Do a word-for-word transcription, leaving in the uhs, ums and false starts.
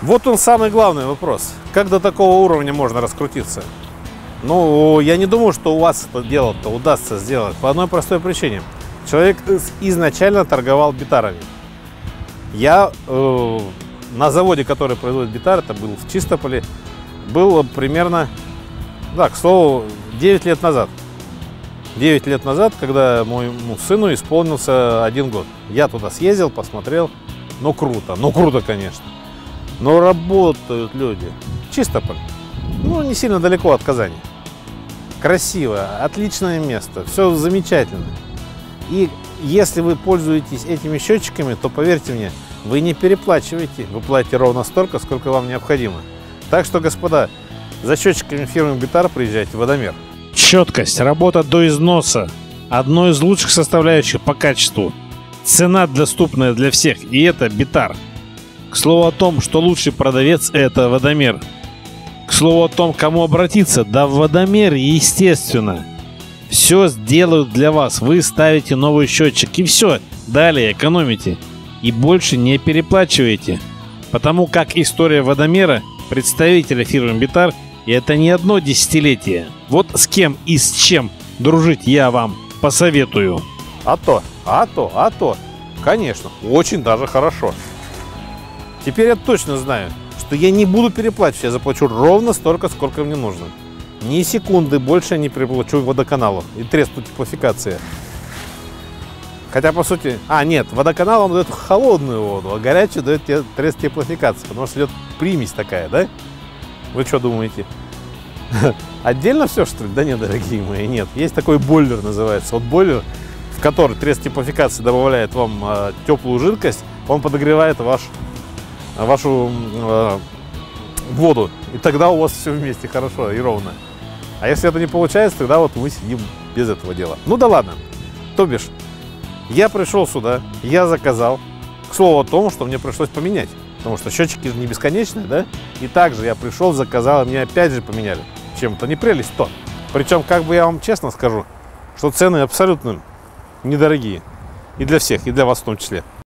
Вот он самый главный вопрос. Как до такого уровня можно раскрутиться? Ну, я не думаю, что у вас это дело-то удастся сделать по одной простой причине. Человек изначально торговал битарами. Я э, на заводе, который производит битар, это был в Чистополе, был примерно, да, к слову, девять лет назад. девять лет назад, когда моему сыну исполнился один год. Я туда съездил, посмотрел. Ну, круто, ну, круто, конечно. Но работают люди. Чистополь. Ну, не сильно далеко от Казани. Красиво, отличное место, все замечательно. И если вы пользуетесь этими счетчиками, то, поверьте мне, вы не переплачиваете. Вы платите ровно столько, сколько вам необходимо. Так что, господа, за счетчиками фирмы Битар приезжайте в Водомер. Четкость, работа до износа. Одно из лучших составляющих по качеству. Цена доступная для всех, и это Битар. К слову о том, что лучший продавец – это Водомер. К слову о том, кому обратиться, да в Водомер, естественно. Все сделают для вас, вы ставите новый счетчик и все, далее экономите. И больше не переплачиваете. Потому как история Водомера, представителя фирмы Битар, и это не одно десятилетие. Вот с кем и с чем дружить я вам посоветую. А то, а то, а то. Конечно, очень даже хорошо. Теперь я точно знаю, что я не буду переплачивать. Я заплачу ровно столько, сколько мне нужно. Ни секунды больше я не переплачу водоканалу. И тресту теплофикация. Хотя, по сути... А, нет, водоканал вам дает холодную воду, а горячую дает трест теплофикации. Потому что идет примесь такая, да? Вы что думаете? Отдельно все, что ли? Да нет, дорогие мои, нет. Есть такой бойлер, называется. Вот бойлер, в который трест теплофикации добавляет вам э, теплую жидкость, он подогревает ваш, вашу э, воду. И тогда у вас все вместе хорошо и ровно. А если это не получается, тогда вот мы сидим без этого дела. Ну да ладно. То бишь, я пришел сюда, я заказал. К слову о том, что мне пришлось поменять. Потому что счетчики же не бесконечные, да? И также я пришел, заказал, и мне опять же поменяли. Чем-то не прелесть то. Причем, как бы я вам честно скажу, что цены абсолютно недорогие. И для всех, и для вас в том числе.